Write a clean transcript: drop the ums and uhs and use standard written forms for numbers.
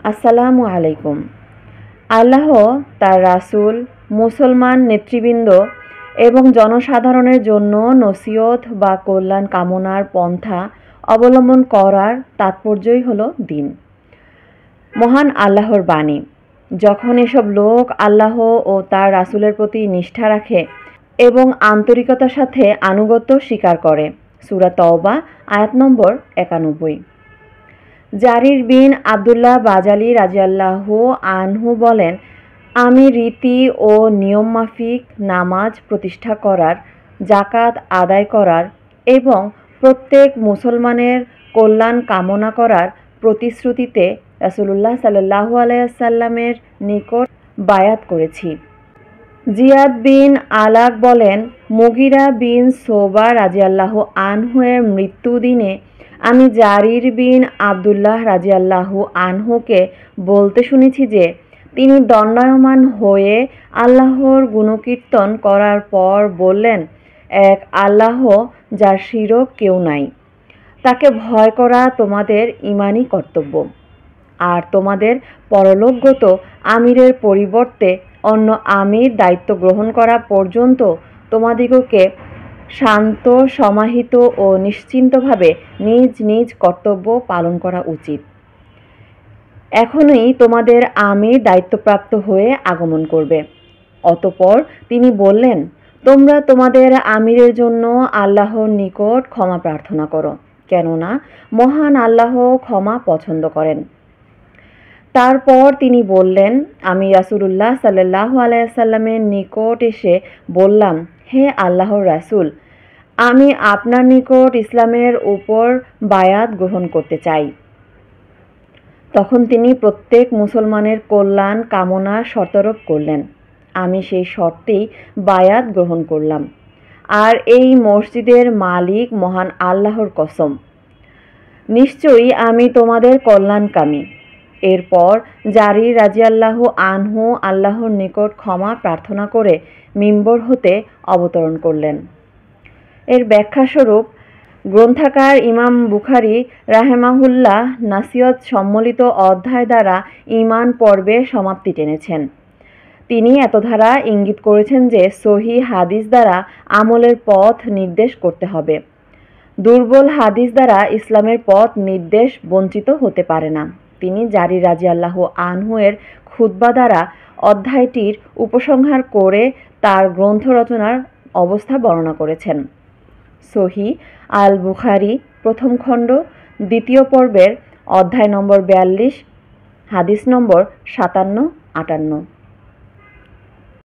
আসসালামু আলাইকুম। আল্লাহ তার রাসূল, মুসলমান নেতৃবৃন্দ এবং জনসাধারণের জন্য নসিহত বা কল্যাণ কামনার পন্থা অবলম্বন করার তাৎপর্যই হলো দিন। মহান আল্লাহর বাণী। যখন এসব লোক আল্লাহ ও তার রাসূলের প্রতি নিষ্ঠা রাখে এবং আন্তরিকতার সাথে আনুগত্য স্বীকার করে। সূরা তওবা আয়াত নম্বর 91। জারির বিন আবদুল্লাহ বাজালি রাদিয়াল্লাহু আনহু বলেন, আমি রীতি ও নিয়মমাফিক নামাজ প্রতিষ্ঠা করার, যাকাত আদায় করার এবং প্রত্যেক মুসলমানের কল্যাণ কামনা করার প্রতিশ্রুতিতে রাসূলুল্লাহ সাল্লাল্লাহু আলাইহি ওয়াসাল্লামের নিকট বায়াত করেছি। জিয়াদ বিন আলাক বলেন, মুগিরা বিন সোবা রাদিয়াল্লাহু আনহু এর মৃত্যুদিনে আমি জারির বিন আবদুল্লাহ রাদিয়াল্লাহু আনহুকে বলতে শুনেছি যে, তিনি দণ্ডায়মান হয়ে আল্লাহর গুণকীর্তন করার পর বললেন, এক আল্লাহ যার শিরক কেউ নাই, তাকে ভয় করা তোমাদের ঈমানী কর্তব্য। আর তোমাদের পরলোকগত আমিরের পরিবর্তে অন্য আমির দায়িত্ব গ্রহণ করা পর্যন্ত তোমাদিগকে শান্ত, সমাহিত ও নিশ্চিন্তভাবে নিজ নিজ কর্তব্য পালন করা উচিত। এখনই তোমাদের আমির দায়িত্বপ্রাপ্ত হয়ে আগমন করবে। অতঃপর তিনি বললেন, তোমরা তোমাদের আমিরের জন্য আল্লাহর নিকট ক্ষমা প্রার্থনা করো, কেননা মহান আল্লাহ ক্ষমা পছন্দ করেন। তারপর তিনি বললেন, আমি রাসূলুল্লাহ সাল্লাল্লাহু আলাইহি ওয়াসাল্লামের নিকট এসে বললাম, হে আল্লাহর রাসূল, আমি আপনার নিকট ইসলামের উপর বায়াত গ্রহণ করতে চাই। তখন তিনি প্রত্যেক মুসলমানের কল্যাণ কামনার শর্তারোপ করলেন। আমি সেই শর্তেই বায়াত গ্রহণ করলাম। আর এই মসজিদের মালিক মহান আল্লাহর কসম, নিশ্চয়ই আমি তোমাদের কল্যাণকামী। এরপর জারির রাদিয়াল্লাহু আনহু আল্লাহর নিকট ক্ষমা প্রার্থনা করে মিম্বর হতে অবতরণ করলেন। এর ব্যাখ্যাস্বরূপ গ্রন্থাকার ইমাম বুখারী রাহেমাহুল্লাহ নাসিহত সম্মিলিত অধ্যায় দ্বারা ঈমান পর্বে সমাপ্তি টেনেছেন। তিনি এত দ্বারা ইঙ্গিত করেছেন যে সহিহ হাদিস দ্বারা আমলের পথ নির্দেশ করতে হবে। দুর্বল হাদিস দ্বারা ইসলামের পথ নির্দেশ বঞ্চিত হতে পারে না। তিনি জারির রাদিয়াল্লাহু আনহু এর খুতবা দ্বারা অধ্যায়টির উপসংহার করে তার গ্রন্থ রচনার অবস্থা বর্ণনা করেছেন। সহিহ আল বুখারী প্রথম খণ্ড দ্বিতীয় পর্বের অধ্যায় নম্বর 42, হাদিস নম্বর 57-58।